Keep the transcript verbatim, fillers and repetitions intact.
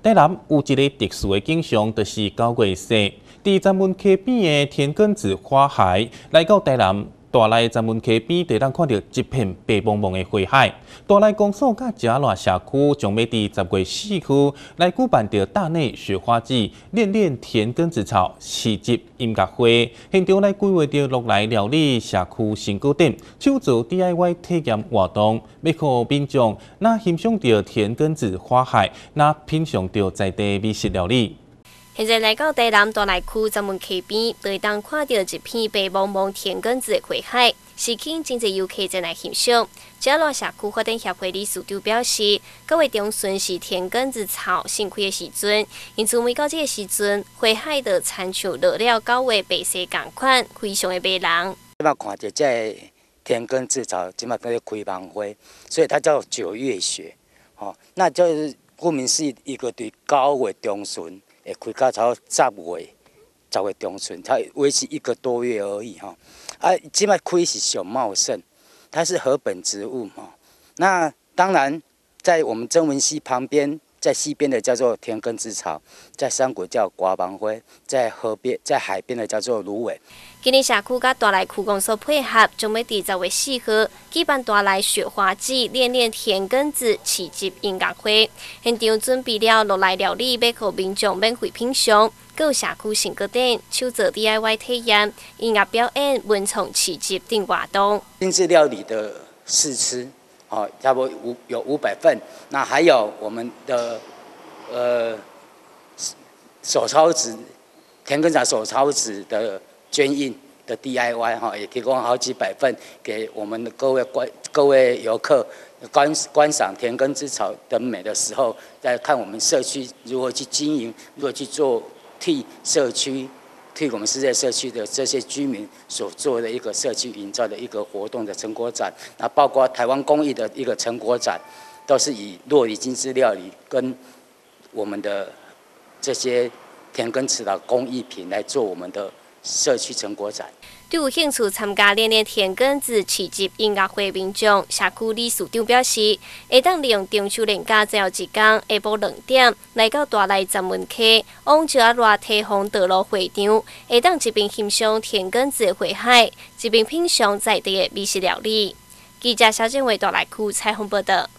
台南有一个特殊的景象，就是九月末，伫站门溪边的田埂子花海，来到台南大内站门溪边，就当看到一片白茫茫的花海。大内公所甲嘉乐社区将要伫十月四号来举办着大内雪花季，练练田埂子草市集音乐会，现场来规划着落来料理社区新糕点、手做 D I Y 体验活动，要互民众那欣赏着田埂子花海，那品尝着在地美食料理。 现在来到台南大内区站门溪边，就会当看到一片白茫茫田埂子的花海，吸引真侪游客前来欣赏。嘉乐社区发展协会理事长表示，九月中旬是田埂子草盛开的时阵，因此每到这个时阵，花海就亲像落了九月白雪同款，非常的迷人。 即摆看到这田埂子草，即摆在开放花，所以它叫九月雪。哦，那就是顾名思义，一个对九月中旬。会开到差不多十月，十月中旬，才维持一个多月而已哈。啊，即摆开是上茂盛，它是禾本植物哈。那当然，在我们曾文溪旁边，在西边的叫做田埂子草，在山谷叫瓜芒花，在河边、在海边的叫做芦苇。 今年社区甲大内区公所配合，将要伫十月四号举办大内雪花季，练练田埂子市集音乐会。现场准备了落来料理，要互民众免费品尝。各社区新糕点、手做 D I Y 体验、音乐表演、文创市集等活动。 精致料理的试吃，哦，差不多五有五百份。那还有我们的呃手抄纸、田埂子手抄纸的捐印的 D I Y 哈，也提供好几百份给我们的各位观各位游客观观赏田埂子草的美的时候，再看我们社区如何去经营，如何去做替社区、替我们世界社区的这些居民所做的一个社区营造的一个活动的成果展。那包括台湾工艺的一个成果展，都是以酪梨精致料理跟我们的这些田埂子的工艺品来做我们的社区成果展。 对有兴趣参加练练田埂子市集音乐会民众，社区理事长表示，会当利用中秋连假最后一天下晡两点来到大内站门溪，往嘉乐梯风道路会场，会当一边欣赏田埂子的花海，一边品尝在地的美食料理。记者小建为大内区采访报道。